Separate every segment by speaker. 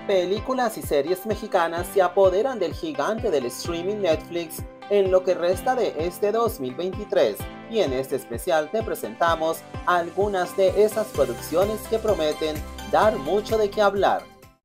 Speaker 1: Películas y series mexicanas se apoderan del gigante del streaming Netflix en lo que resta de este 2023, y en este especial te presentamos algunas de esas producciones que prometen dar mucho de qué hablar.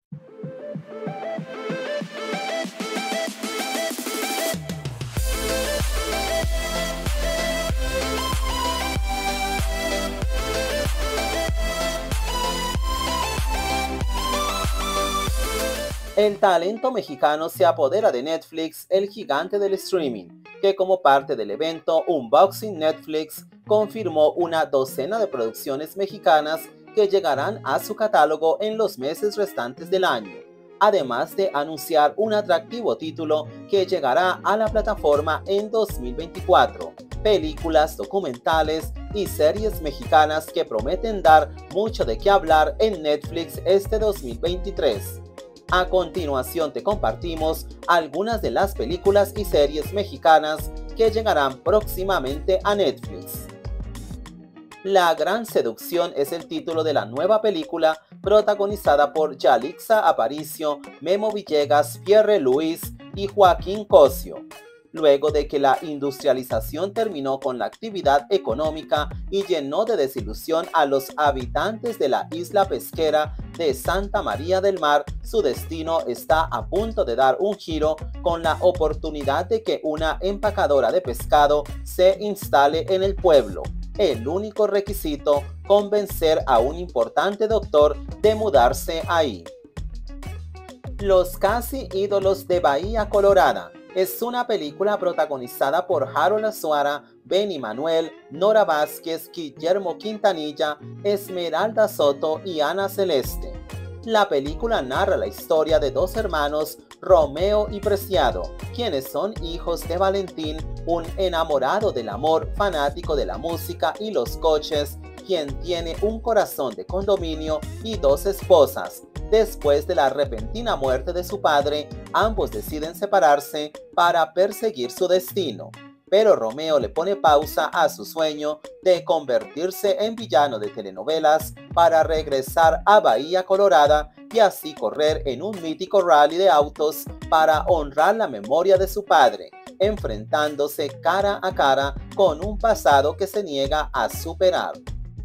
Speaker 1: El talento mexicano se apodera de Netflix, el gigante del streaming, que como parte del evento Unboxing Netflix confirmó una docena de producciones mexicanas que llegarán a su catálogo en los meses restantes del año, además de anunciar un atractivo título que llegará a la plataforma en 2024. Películas, documentales y series mexicanas que prometen dar mucho de qué hablar en Netflix este 2023. A continuación te compartimos algunas de las películas y series mexicanas que llegarán próximamente a Netflix. La Gran Seducción es el título de la nueva película protagonizada por Yalitza Aparicio, Memo Villegas, Pierre Luis y Joaquín Cosio. Luego de que la industrialización terminó con la actividad económica y llenó de desilusión a los habitantes de la isla pesquera de Santa María del Mar, su destino está a punto de dar un giro con la oportunidad de que una empacadora de pescado se instale en el pueblo. El único requisito, convencer a un importante doctor de mudarse ahí. Los casi ídolos de Bahía Colorada es una película protagonizada por Harold Azuara, Benny Manuel, Nora Vázquez, Guillermo Quintanilla, Esmeralda Soto y Ana Celeste. La película narra la historia de dos hermanos, Romeo y Preciado, quienes son hijos de Valentín, un enamorado del amor, fanático de la música y los coches, quien tiene un corazón de condominio y dos esposas. Después de la repentina muerte de su padre, ambos deciden separarse para perseguir su destino. Pero Romeo le pone pausa a su sueño de convertirse en villano de telenovelas para regresar a Bahía Colorada y así correr en un mítico rally de autos para honrar la memoria de su padre, enfrentándose cara a cara con un pasado que se niega a superar.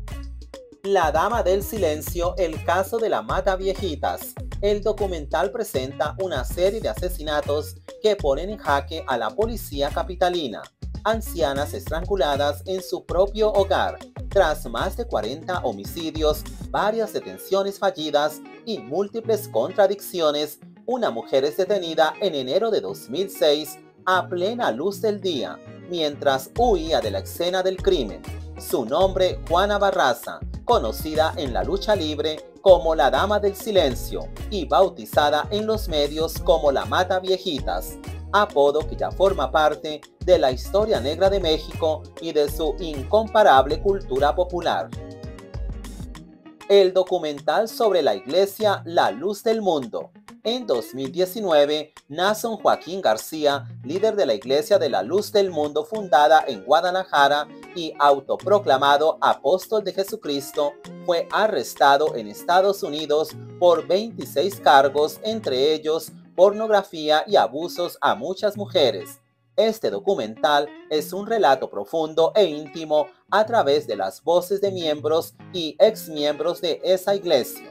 Speaker 1: La Dama del Silencio, el caso de la Mata Viejitas. El documental presenta una serie de asesinatos que ponen en jaque a la policía capitalina. Ancianas estranguladas en su propio hogar. Tras más de 40 homicidios, varias detenciones fallidas y múltiples contradicciones, una mujer es detenida en enero de 2006 a plena luz del día, mientras huía de la escena del crimen. Su nombre, Juana Barraza, conocida en la lucha libre como la Dama del Silencio y bautizada en los medios como la Mata Viejitas, apodo que ya forma parte de la historia negra de México y de su incomparable cultura popular. El documental sobre la iglesia La Luz del Mundo. En 2019, Nason Joaquín García, líder de la Iglesia de la Luz del Mundo fundada en Guadalajara y autoproclamado apóstol de Jesucristo, fue arrestado en Estados Unidos por 26 cargos, entre ellos pornografía y abusos a muchas mujeres. Este documental es un relato profundo e íntimo a través de las voces de miembros y exmiembros de esa iglesia.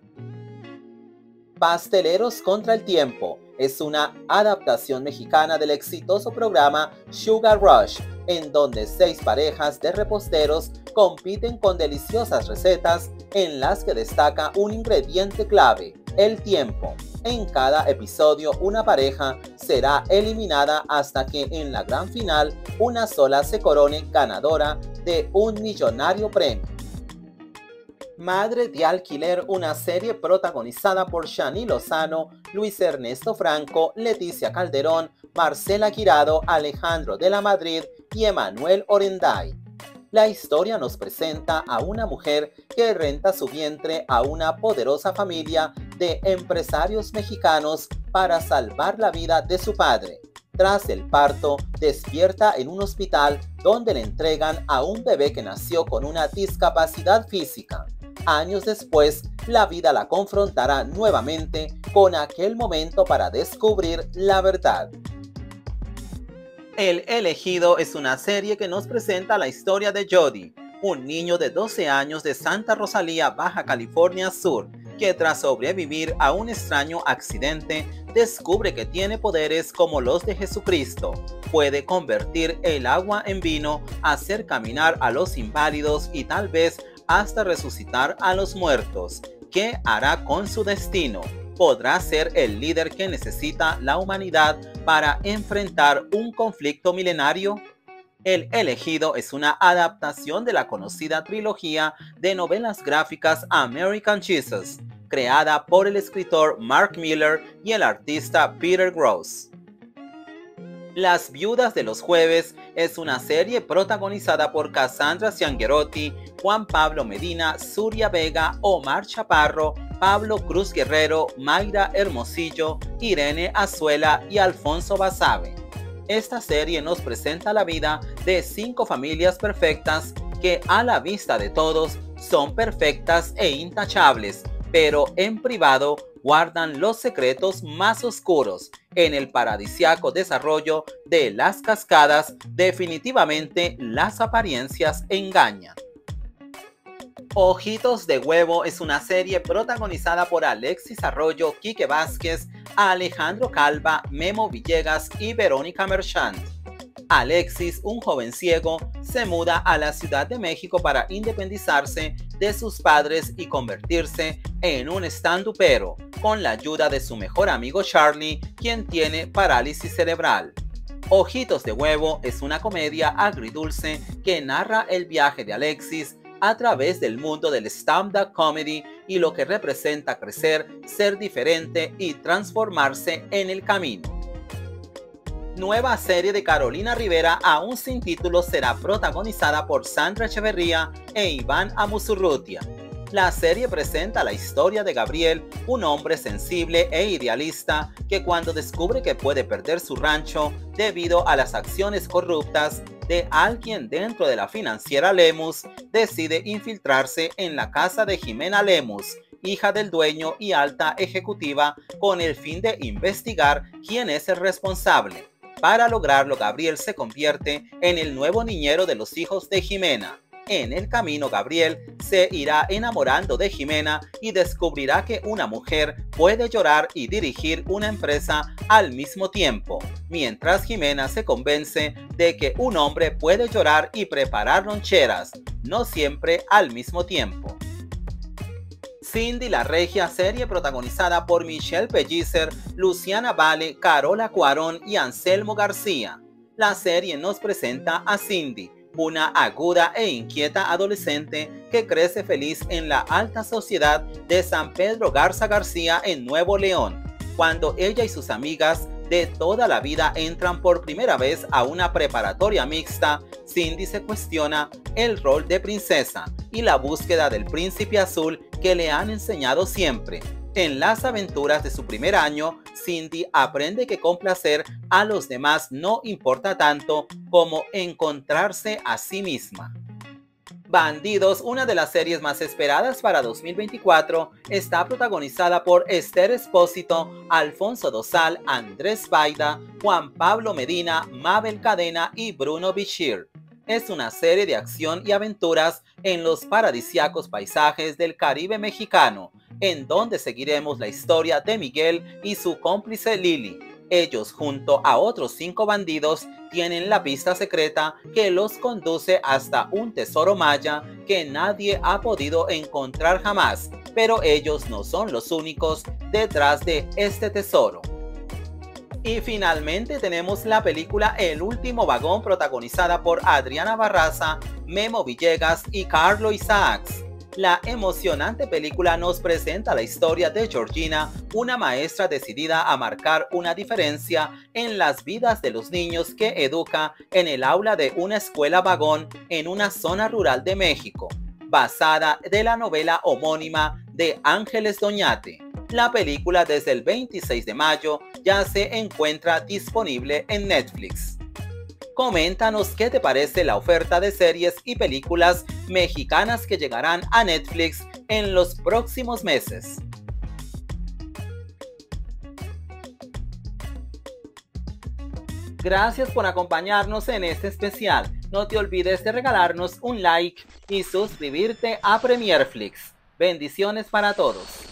Speaker 1: Pasteleros contra el tiempo es una adaptación mexicana del exitoso programa Sugar Rush, en donde 6 parejas de reposteros compiten con deliciosas recetas en las que destaca un ingrediente clave, el tiempo. En cada episodio una pareja será eliminada hasta que en la gran final una sola se corone ganadora de un millonario premio. Madre de Alquiler, una serie protagonizada por Shani Lozano, Luis Ernesto Franco, Leticia Calderón, Marcela Guirado, Alejandro de la Madrid y Emanuel Orenday. La historia nos presenta a una mujer que renta su vientre a una poderosa familia de empresarios mexicanos para salvar la vida de su padre. Tras el parto, despierta en un hospital donde le entregan a un bebé que nació con una discapacidad física. Años después, la vida la confrontará nuevamente con aquel momento para descubrir la verdad. El Elegido es una serie que nos presenta la historia de Jody, un niño de 12 años de Santa Rosalía, Baja California Sur, que tras sobrevivir a un extraño accidente, descubre que tiene poderes como los de Jesucristo. Puede convertir el agua en vino, hacer caminar a los inválidos y tal vez hasta resucitar a los muertos. ¿Qué hará con su destino? ¿Podrá ser el líder que necesita la humanidad para enfrentar un conflicto milenario? El Elegido es una adaptación de la conocida trilogía de novelas gráficas American Jesus, creada por el escritor Mark Miller y el artista Peter Gross. Las Viudas de los Jueves es una serie protagonizada por Cassandra Ciangherotti, Juan Pablo Medina, Zuria Vega, Omar Chaparro, Pablo Cruz Guerrero, Mayra Hermosillo, Irene Azuela y Alfonso Basabe. Esta serie nos presenta la vida de 5 familias perfectas que a la vista de todos son perfectas e intachables, pero en privado guardan los secretos más oscuros. En el paradisíaco desarrollo de Las Cascadas, definitivamente las apariencias engañan. Ojitos de Huevo es una serie protagonizada por Alexis Arroyo, Quique Vázquez, Alejandro Calva, Memo Villegas y Verónica Merchant. Alexis, un joven ciego, se muda a la Ciudad de México para independizarse de sus padres y convertirse en un stand-upero, con la ayuda de su mejor amigo Charlie, quien tiene parálisis cerebral. Ojitos de Huevo es una comedia agridulce que narra el viaje de Alexis a través del mundo del stand-up comedy y lo que representa crecer, ser diferente y transformarse en el camino. Nueva serie de Carolina Rivera, aún sin título, será protagonizada por Sandra Echeverría e Iván Amusurrutia. La serie presenta la historia de Gabriel, un hombre sensible e idealista que cuando descubre que puede perder su rancho debido a las acciones corruptas de alguien dentro de la financiera Lemus, decide infiltrarse en la casa de Jimena Lemus, hija del dueño y alta ejecutiva, con el fin de investigar quién es el responsable. Para lograrlo, Gabriel se convierte en el nuevo niñero de los hijos de Jimena. En el camino, Gabriel se irá enamorando de Jimena y descubrirá que una mujer puede llorar y dirigir una empresa al mismo tiempo, mientras Jimena se convence de que un hombre puede llorar y preparar loncheras, no siempre al mismo tiempo. Cindy la Regia, serie protagonizada por Michelle Pellicer, Luciana Vale, Carola Cuarón y Anselmo García. La serie nos presenta a Cindy, una aguda e inquieta adolescente que crece feliz en la alta sociedad de San Pedro Garza García en Nuevo León. Cuando ella y sus amigas de toda la vida entran por primera vez a una preparatoria mixta, Cindy se cuestiona el rol de princesa y la búsqueda del príncipe azul que le han enseñado siempre. En las aventuras de su primer año, Cindy aprende que complacer a los demás no importa tanto como encontrarse a sí misma. Bandidos, una de las series más esperadas para 2024, está protagonizada por Esther Espósito, Alfonso Dosal, Andrés Baida, Juan Pablo Medina, Mabel Cadena y Bruno Bichir. Es una serie de acción y aventuras en los paradisíacos paisajes del Caribe mexicano, en donde seguiremos la historia de Miguel y su cómplice Lili. Ellos, junto a otros 5 bandidos, tienen la pista secreta que los conduce hasta un tesoro maya que nadie ha podido encontrar jamás, pero ellos no son los únicos detrás de este tesoro. Y finalmente tenemos la película El Último Vagón, protagonizada por Adriana Barraza, Memo Villegas y Carlo Isaacs. La emocionante película nos presenta la historia de Georgina, una maestra decidida a marcar una diferencia en las vidas de los niños que educa en el aula de una escuela vagón en una zona rural de México, basada de la novela homónima de Ángeles Doñate. La película desde el 26 de mayo ya se encuentra disponible en Netflix. Coméntanos qué te parece la oferta de series y películas mexicanas que llegarán a Netflix en los próximos meses. Gracias por acompañarnos en este especial. No te olvides de regalarnos un like y suscribirte a Premierflix. Bendiciones para todos.